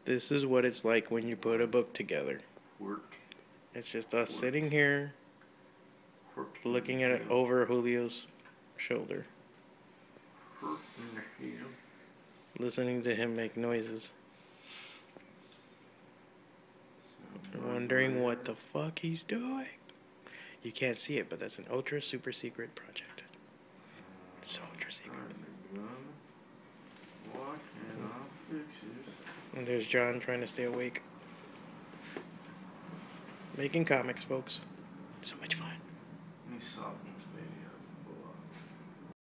This is what it's like when you put a book together. Work. It's just us sitting here, Work looking at it over Julio's shoulder, Hurt in the heel. listening to him make noises, wondering what the fuck he's doing. You can't see it, but that's an ultra super secret project. So ultra secret. And there's John trying to stay awake. Making comics, folks. So much fun. Let me soften